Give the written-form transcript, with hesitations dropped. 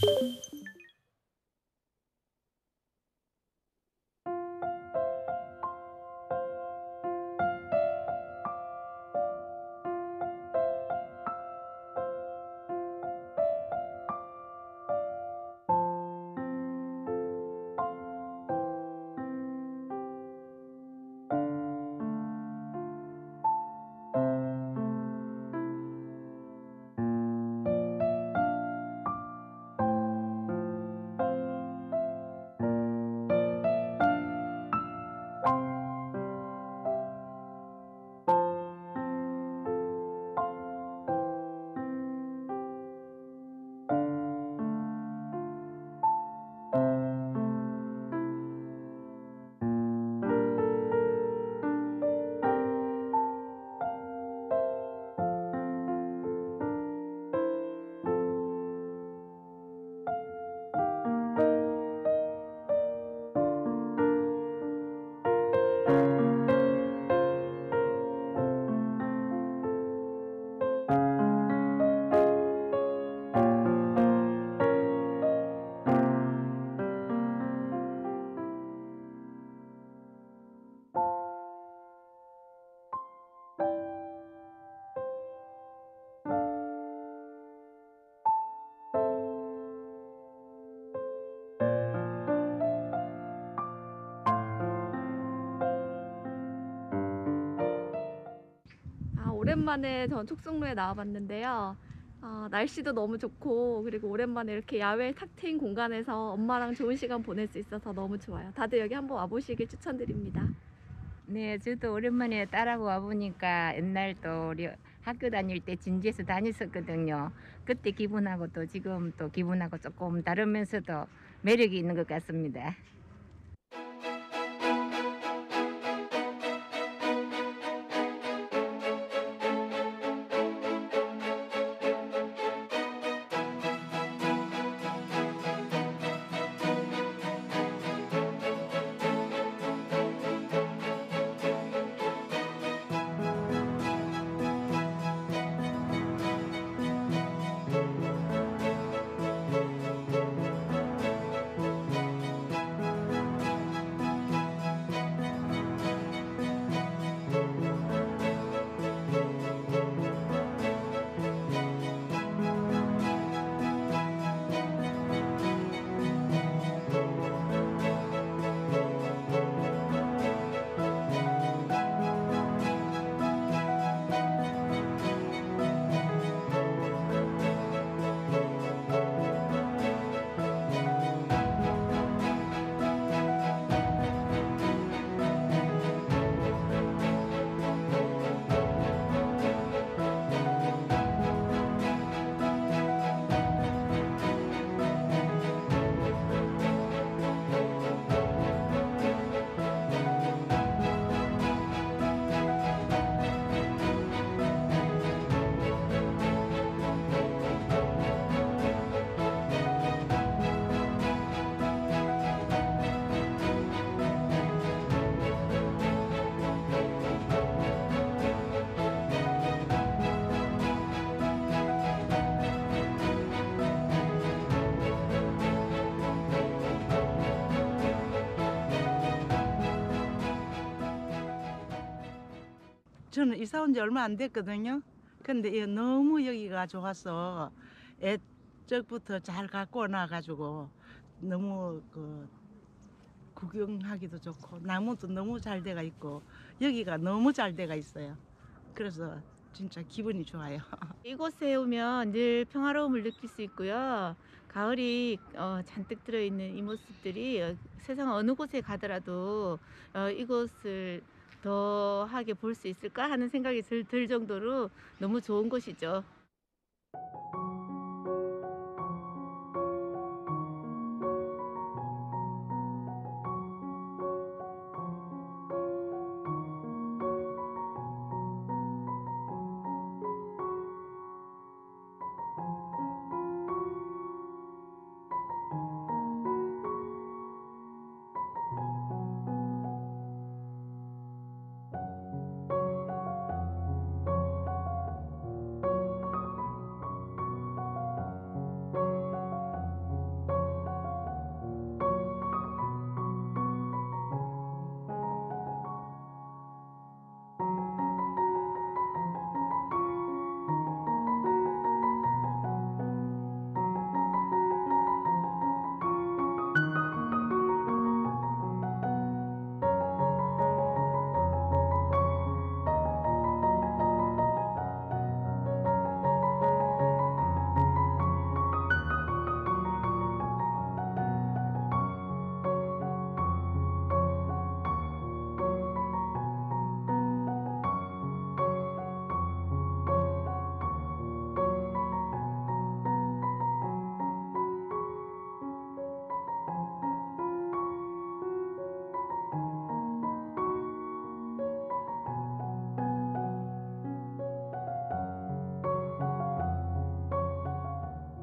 오랜만에 전 촉성로에 나와봤는데요. 날씨도 너무 좋고 그리고 오랜만에 이렇게 야외 탁 트인 공간에서 엄마랑 좋은 시간 보낼 수 있어서 너무 좋아요. 다들 여기 한번 와보시길 추천드립니다. 네, 저도 오랜만에 딸하고 와보니까 옛날 또 우리 학교 다닐 때 진지에서 다녔었거든요. 그때 기분하고 또 지금 또 기분하고 조금 다르면서도 매력이 있는 것 같습니다. 저는 이사 온 지 얼마 안 됐거든요. 근데 너무 여기가 좋아서 애적부터 잘 갖고 나가지고 너무 구경하기도 좋고 나무도 너무 잘 돼가 있고 여기가 너무 잘 돼가 있어요. 그래서 진짜 기분이 좋아요. 이곳에 오면 늘 평화로움을 느낄 수 있고요. 가을이 잔뜩 들어있는 이 모습들이 세상 어느 곳에 가더라도 이곳을 더하게 볼 수 있을까 하는 생각이 들 정도로 너무 좋은 곳이죠.